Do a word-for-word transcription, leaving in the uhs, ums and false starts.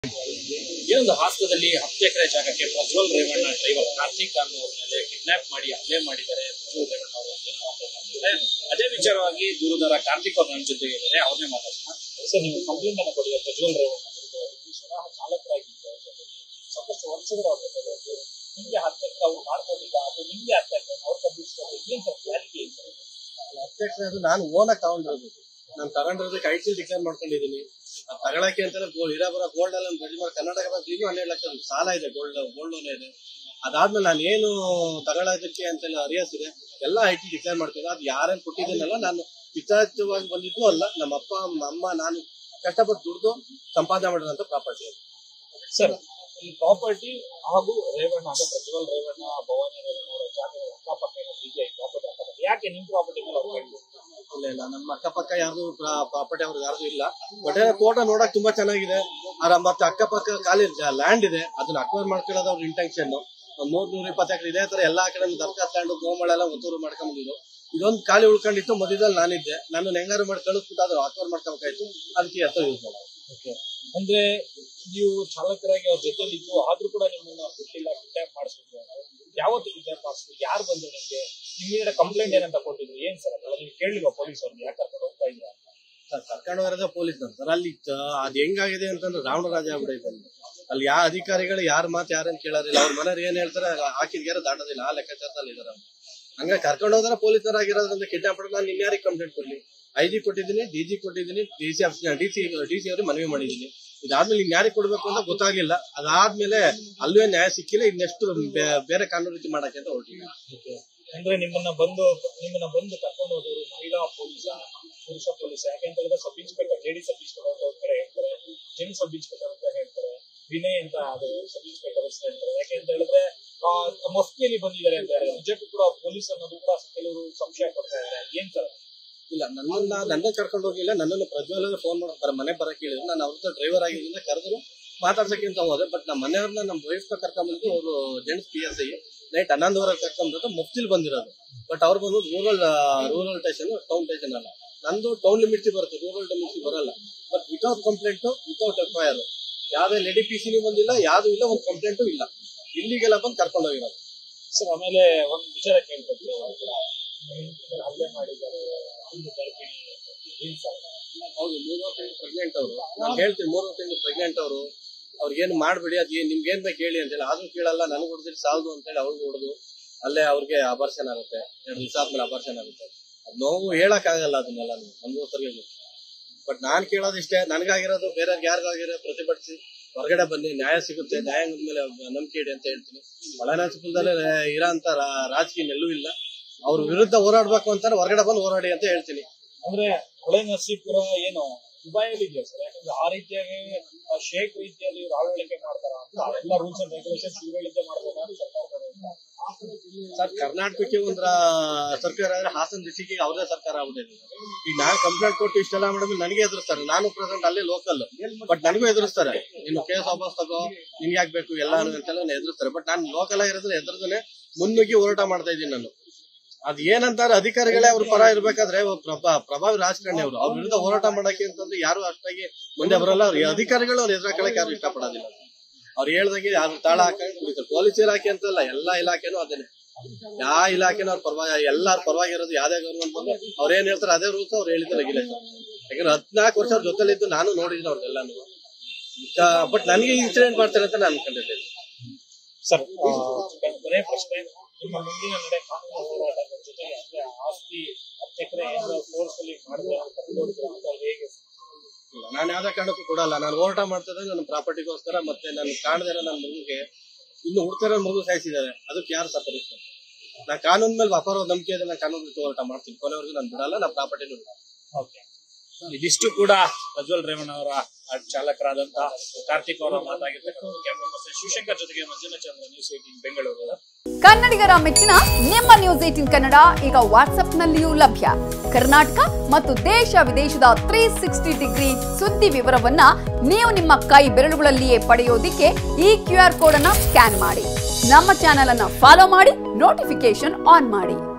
ಏನೊಂದು ಹಾಸನದಲ್ಲಿ ಹತ್ತು ಎಕರೆ ಜಾಗಕ್ಕೆ ಪ್ರಜ್ವಲ್ ರೇವಣ್ಣ ಡ್ರೈವರ್ ಕಾರ್ತಿಕ್ ಅನ್ನೋರ ಮೇಲೆ ಕಿಡ್ನಾಪ್ ಮಾಡಿ ಹಲ್ಲೆ ಮಾಡಿದ್ದಾರೆ. ಪ್ರಜ್ವಲ್ ರೇವಣ್ಣ ಅವರು ಅದೇ ವಿಚಾರವಾಗಿ ದೂರುದಾರ ಕಾರ್ತಿಕ್ ಅವರು ನನ್ನ ಜೊತೆಗೆ ಇದ್ದಾರೆ, ಅವ್ರನ್ನೇ ಮಾತಾಡ್ತಾರೆ. ಸರ್, ನೀವು ಕಂಪ್ಲೇಂಟ್ ಅನ್ನು ಕೊಟ್ಟಿದ್ದಾರೆ ಪ್ರಜ್ವಲ್ ರೇವಣ್ಣ ಚಾಲಕರಾಗಿದ್ದಾರೆ, ಸಾಕಷ್ಟು ವರ್ಷಗಳ ನಿಮ್ಗೆ ಹತ್ತು ಎಕರೆ ಅವ್ರು ಮಾಡ್ಕೊಂಡಿದ್ದ ಅದು ನಿಮ್ಗೆ ಹತ್ತು ಎಕರೆ ಅವ್ರು ಕಂಡಿಸ್ತಾರೆ, ಏನ್ ಸರ್ ಕ್ಲಾರಿಟಿ ಏನು ಸರ್? ಹತ್ತು ಎಕರೆ ಅದು ನಾನು ಓನಾಗಿ ತಗೊಂಡಿರೋದು, ನಾನು ತಗೊಂಡಿರೋದಕ್ಕೆ ಐ ಟಿ ಡಿಕ್ಲೇರ್ ಮಾಡ್ಕೊಂಡಿದ್ದೀನಿ. ತಗೊಳಕ್ಕೆ ಅಂತ ಇರಾಬರ ಗೋಲ್ಡ್ ಎಲ್ಲ ರೆಡಿ ಮಾಡಿ ಕರ್ನಾಟಕ ಬ್ಯಾಂಕ್ ಇನ್ನೂ ಹನ್ನೆರಡು ಲಕ್ಷ ಸಾಲ ಇದೆ, ಗೋಲ್ಡ್ ಗೋಲ್ಡ್ ಲೋನ್ ಇದೆ. ಅದಾದ್ಮೇಲೆ ನಾನು ಏನು ತಗೊಳ್ಳೋದಕ್ಕೆ ಅಂತ ಅರಿಯಾಸಿದೆ ಎಲ್ಲ ಐ ಟಿ ಡಿಕ್ಲೇರ್ ಮಾಡ್ತೀನಿ. ಅದು ಯಾರೇನು ಕೊಟ್ಟಿದ್ದೀನಲ್ಲ, ನಾನು ಪಿತಾಚಿತವಾಗಿ ಬಂದಿದ್ದು ಅಲ್ಲ, ನಮ್ಮ ಅಪ್ಪ ಅಮ್ಮ ನಾನು ಕಷ್ಟಪಟ್ಟು ದುಡ್ದು ಸಂಪಾದನೆ ಮಾಡಿರೋಂಥ ಪ್ರಾಪರ್ಟಿ ಅದು. ಸರ್, ಈ ಪ್ರಾಪರ್ಟಿ ಹಾಗೂ ರೇವಣ್ಣ ಅಂದ್ರೆ ಪ್ರಜ್ವಲ್ ರೇವಣ್ಣ ಭವಾನಿ ರೇವಣ್ಣ ಅವರ ಜಾಗದ ಅಕ್ಕಪಕ್ಕ ಏನಾದ್ರು ಇದೆಯಾ? ಈ ಪ್ರಾಪರ್ಟಿ ಅಕ್ಕಪಕ್ಕ ಯಾಕೆ ನಿಮ್ ಪ್ರಾಪರ್ಟಿ ಮೇಲೆ ಅವ್ರು ಇಲ್ಲ ಇಲ್ಲ ನಮ್ಮ ಅಕ್ಕಪಕ್ಕ ಯಾರ್ದು ಪ್ರಾಪರ್ಟಿ ಅವ್ರದ್ದು ಯಾರ್ದು ಇಲ್ಲ. ಬಟ್ ತೋಟ ನೋಡಕ್ ತುಂಬಾ ಚೆನ್ನಾಗಿದೆ. ಅದ್ರ ಮತ್ತೆ ಅಕ್ಕಪಕ್ಕ ಖಾಲಿ ಲ್ಯಾಂಡ್ ಇದೆ, ಅದನ್ನ ಅಕ್ವೈರ್ ಮಾಡ್ಕೊಳ್ಳೋದು ಅವ್ರ ಇಂಟೆನ್ಷನ್. ಒಂದ್ ನೂರ್ ನೂರ ಇಪ್ಪತ್ತು ಎಕರೆ ಇದೇ ತರ ಎಲ್ಲಾ ಕಡೆ ದರ್ಖಾಸ್ ಲ್ಯಾಂಡ್ ಗೋಮಳೆಲ್ಲ ಒತ್ತೂರು ಮಾಡ್ಕೊಂಡ್ಬಂದಿದ್ರು. ಇದೊಂದು ಖಾಲಿ ಉಳ್ಕೊಂಡಿತ್ತು, ಮಧ್ಯದಲ್ಲಿ ನಾನಿದ್ದೆ, ನಾನು ಹೆಂಗಾರು ಮಾಡಿ ಕಳಿಸ್ಬಿಟ್ಟು ಅದ್ರ ಅಕ್ವೈರ್ ಮಾಡ್ಕೋಬೇಕಾಯ್ತು, ಅದಕ್ಕೆ ಎತ್ತ ಯೂಸ್ ಮಾಡೋದು. ಓಕೆ, ಅಂದ್ರೆ ನೀವು ಚಾಲಕರಾಗಿ ಅವ್ರ ಜೊತೆಲಿ ಇದ್ದು ಆದ್ರೂ ಕೂಡ ನಿಮ್ಮನ್ನ ಬಿಟ್ಟಿಲ್ಲ, ಕಿಡ್ನಾಪ್ ಮಾಡಿಸಿದ್ರು. ಯಾವತ್ತು ಕಿಡ್ನಾಪ್ ಮಾಡಿಸಿದ್ರು? ಯಾರು ಬಂದ್ರು ನಿಮ್ಗೆ? ನಿಮ್ಗೆ ಕಂಪ್ಲೇಂಟ್ ಏನಂತ ಕೊಟ್ಟಿದ್ರು? ಏನ್ ಸರ್ ಅದೆಲ್ಲ ನೀವು ಕೇಳಿಲ್ವಾ ಪೊಲೀಸ್ ಅವ್ರಿಗೆ? ಯಾಕೆ ಕರ್ಕೊಂಡು ಹೋಗ್ತಾ ಇದ್ರ? ಸರ್, ಕರ್ಕೊಂಡು ಹೋಗಿರೋದ ಪೊಲೀಸ್ ನಂತರ ಅಲ್ಲಿ ಅದ್ ಹೆಂಗಾಗಿದೆ ಅಂತಂದ್ರೆ ರಾವಣರಾಜ ಆಗ್ಬಿಡೈತೆ. ಅಲ್ಲಿ ಯಾವ ಅಧಿಕಾರಿಗಳು ಯಾರ ಮಾತು ಯಾರನ್ನ ಕೇಳೋದಿಲ್ಲ, ಅವ್ರ ಮನೆಯವ್ರು ಏನ್ ಹೇಳ್ತಾರೆ ಹಾಕಿದ್ಯಾರ ದಾಟೋದಿಲ್ಲ, ಆ ಲೆಕ್ಕಾಚಾರದಲ್ಲಿ ಇದಾರೆ. ಹಂಗ ಕರ್ಕೊಂಡು ಹೋದ್ರೆ ಪೊಲೀಸರಾಗಿರೋದ್ರಿಂದ ಕಿಡ್ನಾಪ್ ಮಾಡೋದು. ನಾನು ಇನ್ಯಾರಿಗೆ ಕಂಪ್ಲೇಂಟ್ ಕೊಡ್ಲಿ? ಐ ಜಿ ಕೊಟ್ಟಿದ್ದೀನಿ, ಡಿ ಜಿ ಕೊಟ್ಟಿದ್ದೀನಿ, D C D C D C ಅವ್ರಿಗೆ ಮನವಿ ಮಾಡಿದ್ದೀನಿ. ಇದಾದ್ಮೇಲೆ ಇನ್ಯಾರಿಗೆ ಕೊಡ್ಬೇಕು ಅಂತ ಗೊತ್ತಾಗ್ಲಿಲ್ಲ. ಅದಾದ್ಮೇಲೆ ಅಲ್ಲೂ ನ್ಯಾಯ ಸಿಕ್ಕಿಲ್ಲ. ಇನ್ನೆಷ್ಟು ಬೇರೆ ಕಾನೂನು ರೀತಿ ಮಾಡಕ್ಕೆ ಅಂತ ಹೊರಟಿಲ್ಲ. ಅಂದ್ರೆ ನಿಮ್ಮನ್ನ ಬಂದು ನಿಮ್ಮನ್ನ ಬಂದು ಕರ್ಕೊಂಡು ಹೋದವರು ಮಹಿಳಾ ಪೊಲೀಸ, ಪುರುಷ ಪೊಲೀಸ್? ಯಾಕೆಂತ ಹೇಳಿದ್ರೆ sub inspector, lady sub inspector ಅಂತ ಕಡೆ ಹೇಳ್ತಾರೆ, ಜೆಂಟ್ ಸಬ್ ಇನ್ಸ್ಪೆಕ್ಟರ್ ಅಂತ ಹೇಳ್ತಾರೆ, ವಿನಯ್ ಅಂತ ಅದು ಸಬ್ ಇನ್ಸ್ಪೆಕ್ಟರ್ ಹೇಳ್ತಾರೆ. ಯಾಕೆ ಅಂತ ಹೇಳಿದ್ರೆ ಮಫ್ತಿಯಲ್ಲಿ ಬಂದಿದ್ದಾರೆ ಅಂತ ಹೇಳಿದ್ರೆ ನಿಜಕ್ಕೂ ಕೂಡ ಪೊಲೀಸ್ ಅನ್ನೋದು ಕೂಡ ಕೆಲವರು ಸಂಶಯ ಪಡ್ತಾ ಇದ್ದಾರೆ. ಏನ್ ಸರ್? ಇಲ್ಲ, ನನ್ನನ್ನ ನನ್ನ ಕರ್ಕೊಂಡು ಹೋಗಿಲ್ಲ. ನನ್ನನ್ನು ಪ್ರಜ್ವಲ್ ಫೋನ್ ಮಾಡ್ತಾರೆ, ಮನೆ ಬರಕ್ಕೆ ಹೇಳಿದ್ರು. ನಾನು ಅವ್ರದ್ದು ಡ್ರೈವರ್ ಆಗಿದ್ದರಿಂದ ಕರೆದ್ರು ಮಾತಾಡ್ಸಕ್ಕೆ ಅಂತ ಹೋದೆ. ಬಟ್ ನಮ್ಮ ಮನೆಯವ್ರನ್ನ ನಮ್ಮ ವೈಫ್ ನ ಕರ್ಕೊಂಡ್ಬಂದು ಅವರು gents P S I night ಹನ್ನೊಂದುವರೆಗೆ ಕರ್ಕೊಂಡ್ಬಂದು ಮುಫ್ತಿಲ್ ಬಂದಿರೋದು. ಬಟ್ ಅವ್ರು ಬಂದು rural rural station, town station ಅಲ್ಲ. ನಂದು ಟೌನ್ ಲಿಮಿಟ್ಸ್ ಬರುತ್ತೆ, ರೂರಲ್ ಲಿಮಿಟ್ಸ್ ಬರಲ್ಲ. But without complaint, without F I R, ಯಾವ್ದೇ ಲೆಡಿ ಪಿ ಸಿನೂ ಬಂದಿಲ್ಲ, ಯಾವ್ದು ಇಲ್ಲ, ಒಂದು ಕಂಪ್ಲೇಂಟು ಇಲ್ಲ. ಇಲ್ಲಿಗೆಲ್ಲ ಬಂದು ಕರ್ಕೊಂಡು ಹೋಗಿರೋದು. ಸರ್, ಆಮೇಲೆ ಒಂದು ವಿಚಾರ ಕೇಳ್ಬೇಕು, ಹಲ್ಲೆ ಮಾಡಿದ್ದಾರೆ, ಹೌದು, ಮೂರು ತಿಂಗಳು ಪ್ರೆಗ್ನೆಂಟ್ ಅವರು. ನಾನು ಹೇಳ್ತೀನಿ, ಮೂರು ತಿಂಗಳು ಪ್ರೆಗ್ನೆಂಟ್ ಅವರು. ಅವ್ರಿಗೇನು ಮಾಡ್ಬೇಡಿ, ಅದ್ ನಿಮ್ಗೆ ಏನ್ ಬೇಕು ಹೇಳಿ ಅಂತೇಳಿ. ಆದ್ರೂ ಕೇಳಲ್ಲ, ನನಗೆ ಹೊಡೆದಿರಿ ಸಾಲದು ಅಂತೇಳಿ ಅವ್ರಿಗೆ ಹೊಡೆದು ಅಲ್ಲೇ ಅವ್ರಿಗೆ ಅಬಾರ್ಷನ್ ಆಗುತ್ತೆ. ಎರಡು ದಿವಸ ಆದ್ಮೇಲೆ ಅಬಾರ್ಷನ್ ಆಗುತ್ತೆ. ಅದ್ ನೋವು ಹೇಳಕ್ ಆಗಲ್ಲ, ಅದನ್ನೆಲ್ಲ ಅನುಭವಿಸರಿಗೆ ಗೊತ್ತು. ಬಟ್ ನಾನ್ ಕೇಳೋದು ಇಷ್ಟೇ, ನನ್ಗಾಗಿರೋದು ಬೇರೆಯವ್ರಿಗೆ ಯಾರಿಗಾಗಿರೋದು ಪ್ರತಿಭಟಿಸಿ ಹೊರಗಡೆ ಬನ್ನಿ, ನ್ಯಾಯ ಸಿಗುತ್ತೆ, ನ್ಯಾಯದ ಮೇಲೆ ನಂಬಿಕೆ ಇಡಿ ಅಂತ ಹೇಳ್ತೀನಿ. ಒಳನಾಚಿಪುರದಲ್ಲೇ ಇರೋ ಅಂತ ರಾಜಕೀಯ ಎಲ್ಲೂ ಇಲ್ಲ. ಅವ್ರ ವಿರುದ್ಧ ಹೋರಾಡ್ಬೇಕು ಅಂತಾರೆ, ಹೊರಗಡೆ ಬಂದು ಹೋರಾಡಿ ಅಂತ ಹೇಳ್ತೀನಿ. ಅಂದ್ರೆ ಹೊಳೆ ನರಸೀಪುರ ಏನು ದುಬೈಯಲ್ಲಿ ಇದೆಯಾ ಸರ್? ಯಾಕಂದ್ರೆ ಆ ರೀತಿಯಾಗಿ ಶೇಕ್ ರೀತಿಯಲ್ಲಿ ಆಡಳಿಕೆ ಮಾಡ್ತಾರ ಅಂತ ಎಲ್ಲ ರೂಲ್ಸ್ ಅಂಡ್ ರೆಗ್ಯುಲೇಷನ್ಸ್ ಇವುಗಳಿಂದ ಮಾಡ್ಬೇಕಂತ ಸರ್ಕಾರ. ಸರ್, ಕರ್ನಾಟಕಕ್ಕೆ ಒಂದ್ರ ಸರ್ಕಾರ ಆದ್ರೆ ಹಾಸನ ಡಿಸ್ಟಿಕ್ ಅವ್ರದೇ ಸರ್ಕಾರ ಆಗ್ಬಿಟ್ಟಿದೆ. ಈಗ ನಾನ್ ಕಂಪ್ಲೇಂಟ್ ಕೊಟ್ಟು ಇಷ್ಟೆಲ್ಲ ಮಾಡಿದ್ರೆ ನನಗೆ ಎದುರಿಸ್ತಾರೆ. ನಾನು ಪ್ರೆಸೆಂಟ್ ಅಲ್ಲೇ ಲೋಕಲ್, ಬಟ್ ನನಗೂ ಎದುರಿಸ್ತಾರೆ. ಇನ್ನು ಕೇಸ್ ವಾಪಸ್ ತಗೋ, ನಿನ್ಗೆ ಆಗ್ಬೇಕು ಎಲ್ಲ ಅಂತೆಲ್ಲ ಎದುರಿಸ್ತಾರೆ. ಬಟ್ ನಾನು ಲೋಕಲ್ ಆಗಿರೋದ್ರೆ ಎದುರದನೆ ಮುನ್ನುಗ್ಗಿ ಹೋರಾಟ ಮಾಡ್ತಾ ಇದ್ದೀನಿ ನಾನು. ಅದ್ ಏನಂತಾರೆ ಅಧಿಕಾರಿಗಳೇ ಅವ್ರ ಪರ ಇರ್ಬೇಕಾದ್ರೆ ಪ್ರಭಾ ಪ್ರಭಾವಿ ರಾಜಕಾರಣಿ ಅವರು ಅವ್ರ ವಿರುದ್ಧ ಹೋರಾಟ ಮಾಡಕ್ಕೆ ಅಂತಂದ್ರೆ ಯಾರು ಅಷ್ಟಾಗಿ ಮುಂದೆ ಬರಲ್ಲ. ಅವ್ರ ಅಧಿಕಾರಿಗಳು ಅವ್ರು ಎದುರಾಕಳಕ್ಕೆ ಯಾರು ಇಷ್ಟಪಡೋದಿಲ್ಲ. ಅವ್ರು ಹೇಳ್ದಂಗೆ ಯಾರು ತಾಳ ಹಾಕಿ ಕುಡಿತಾರೆ. ಪೊಲೀಸ್ ಇಲಾಖೆ ಅಂತಲ್ಲ, ಎಲ್ಲಾ ಇಲಾಖೆನೂ ಅದೇನೆ. ಯಾವ ಇಲಾಖೆನೂ ಅವ್ರ ಪರವಾಗಿ, ಎಲ್ಲಾರ ಪರವಾಗಿರೋದು. ಯಾವ್ದೇ ಗೌರ್ಮೆಂಟ್ ಬಂದು ಅವ್ರ ಏನ್ ಹೇಳ್ತಾರೆ ಅದೇ ರೂಲ್ಸ್ ಅವ್ರು ಹೇಳಿದ ರೆಗ್ಯುಲೇಷನ್. ಯಾಕಂದ್ರೆ ಹದಿನಾಲ್ಕು ವರ್ಷ ಅವ್ರ ಜೊತೆಲಿದ್ದು ನಾನು ನೋಡಿದ್ದೀನಿ ಅವ್ರದೆಲ್ಲಾನು. ಬಟ್ ನನಗೆ ಇನ್ಸಿಡೆಂಟ್ ಮಾಡ್ತಾರೆ ಅಂತ ನಾನು ಅನ್ಕೊಂಡಿದ್ದೇನೆ. ಸರ್, ಕೊನೆ ಪ್ರಶ್ನೆ, ನಿಮ್ಮ ಮುಂದಿನ ನಡೆ ಕಾನೂನು ಹೋರಾಟದ ಜೊತೆಗೆ ಅಂದ್ರೆ ಆಸ್ತಿ ಹತ್ತು ಎಕರೆ ಫೋರ್ಸ್ಫುಲಿ ಮಾಡಿದ್ರೆ ಹೇಗೆ? ನಾನು ಯಾವ್ದೇ ಕಾರಣಕ್ಕೂ ಕೊಡಲ್ಲ. ನಾನು ಹೋರಾಟ ಮಾಡ್ತಿದ್ದೆ ನನ್ನ ಪ್ರಾಪರ್ಟಿಗೋಸ್ಕರ. ಮತ್ತೆ ನಾನು ಕಾಣದಿರೋ ನನ್ನ ಮಗುಗೆ ಇನ್ನು ಹುಡ್ತಿರೋ ಮಗು ಸಾಯಿಸಿದ್ದಾರೆ, ಅದಕ್ಕೆ ಯಾರು ಸಪರಿಸ್ತಾರೆ? ನಾನು ಕಾನೂನ್ ಮೇಲೆ ಅಪಾರ ನಂಬಿಕೆ ಇದೆ, ನಾನು ಕಾನೂನು ಹೋರಾಟ ಮಾಡ್ತೀನಿ. ಕೊನೆವರೆಗೂ ನಾನು ಬಿಡಲ್ಲ, ನನ್ನ ಪ್ರಾಪರ್ಟಿನೂ ಬಿಡಲ್ಲ. ಓಕೆ, ಇದಿಷ್ಟು ಕೂಡ ಪ್ರಜ್ವಲ್ ರೇವಣ್ಣ ಅವರ ಚಾಲಕರಾದಂತ ಕಾರ್ತಿಕ್ ಅವರ ಮಾತಾಗಿರ್ತಕ್ಕಂಥ. ಕ್ಯಾಮರಾ ಪರ್ಸನ್ ಶಿವಶಂಕರ್ ಜೊತೆಗೆ ಮಂಜುನಾಥ್ ಚಂದ್ರ, ನ್ಯೂಸ್ ಏಟೀನ್ ಬೆಂಗಳೂರು. ಕನ್ನಡಿಗರ ಮೆಚ್ಚಿನ ನಿಮ್ಮ ನ್ಯೂಸ್ ಏಟೀನ್ ಕನ್ನಡ ಈಗ ವಾಟ್ಸ್ಆಪ್ ನಲ್ಲಿಯೂ ಲಭ್ಯ. ಕರ್ನಾಟಕ ಮತ್ತು ದೇಶ ವಿದೇಶದ ತ್ರೀ ಸಿಕ್ಸ್ಟಿ ಡಿಗ್ರಿ ಸುದ್ದಿ ವಿವರವನ್ನ ನೀವು ನಿಮ್ಮ ಕೈ ಬೆರಳುಗಳಲ್ಲಿಯೇ ಪಡೆಯೋದಿಕ್ಕೆ ಈ ಕ್ಯೂ ಆರ್ ಕೋಡ್ ಅನ್ನ ಸ್ಕ್ಯಾನ್ ಮಾಡಿ. ನಮ್ಮ ಚಾನೆಲ್ ಅನ್ನ ಫಾಲೋ ಮಾಡಿ, ನೋಟಿಫಿಕೇಶನ್ ಆನ್ ಮಾಡಿ.